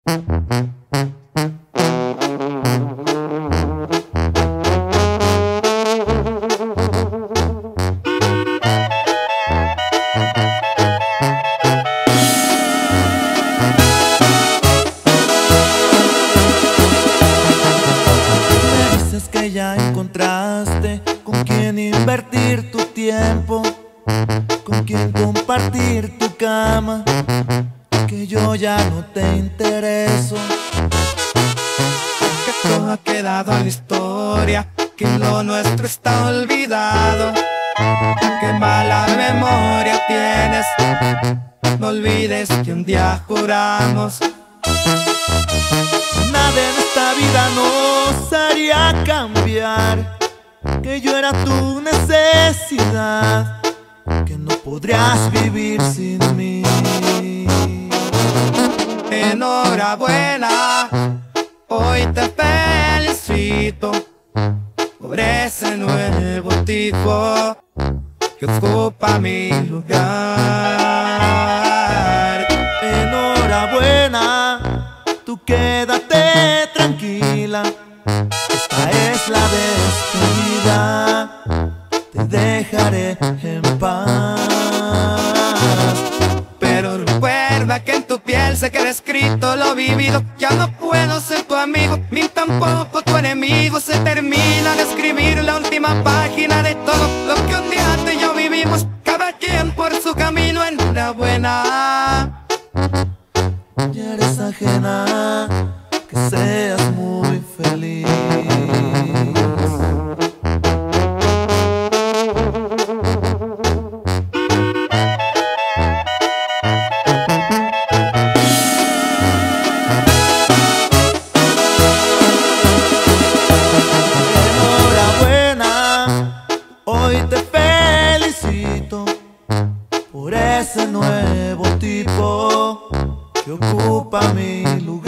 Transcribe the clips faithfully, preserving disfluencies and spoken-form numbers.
Que ya encontraste con quien invertir tu tiempo, con quien compartir tu cama, que yo ya no te intereso, que todo ha quedado en la historia, que lo nuestro está olvidado. Qué mala memoria tienes, no olvides que un día juramos. Nada en esta vida nos haría cambiar, que yo era tu necesidad, que no podrías vivir sin mí. Enhorabuena, hoy te felicito por ese nuevo tipo que ocupa mi lugar. Enhorabuena, tú quédate tranquila, esta es la despedida, te dejaré en paz. Pero recuerda que en tu piel se queda escrito lo vivido. Ya no puedo ser tu amigo, ni tampoco tu enemigo. Se termina de escribir la última página de todo lo que un día tú y yo vivimos, cada quien por su camino. Enhorabuena, ya eres ajena, que seas muy feliz. Enhorabuena, hoy te felicito por ese nuevo tipo que ocupa mi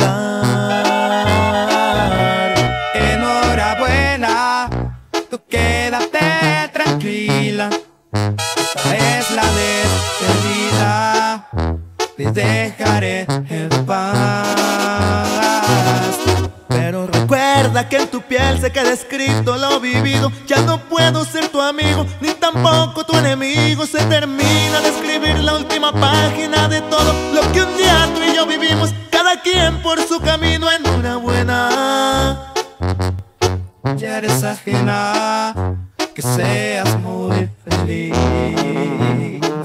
lugar. enhorabuena, tú quédate tranquila, esta es la despedida, te dejaré en paz. Pero recuerda que en tu piel se queda escrito lo vivido. Ya no puedo ser tu amigo, ni tampoco tu enemigo. Se termina de escribir la última página de todo lo que un día tú y yo vivimos, cada quien por su camino. Enhorabuena, Ya eres ajena, que seas muy feliz.